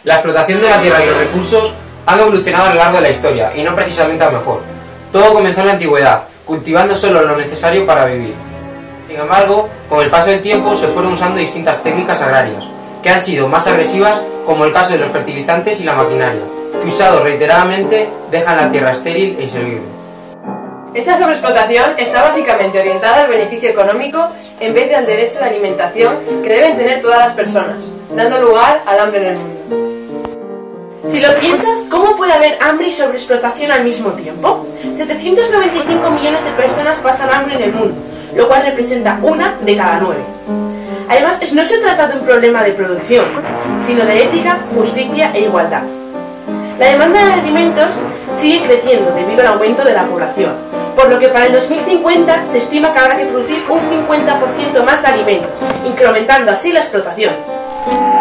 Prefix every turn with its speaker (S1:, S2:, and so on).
S1: La explotación de la tierra y los recursos han evolucionado a lo largo de la historia, y no precisamente a mejor. Todo comenzó en la antigüedad, cultivando solo lo necesario para vivir. Sin embargo, con el paso del tiempo se fueron usando distintas técnicas agrarias, que han sido más agresivas, como el caso de los fertilizantes y la maquinaria, que usados reiteradamente dejan la tierra estéril e inservible.
S2: Esta sobreexplotación está básicamente orientada al beneficio económico en vez de al derecho de alimentación que deben tener todas las personas, dando lugar al hambre en el mundo.
S3: Si lo piensas, ¿cómo puede haber hambre y sobreexplotación al mismo tiempo? 795 millones de personas pasan hambre en el mundo, lo cual representa 1 de cada 9. Además, no se trata de un problema de producción, sino de ética, justicia e igualdad. La demanda de alimentos sigue creciendo debido al aumento de la población, por lo que para el 2050 se estima que habrá que producir un 50% más de alimentos, incrementando así la explotación.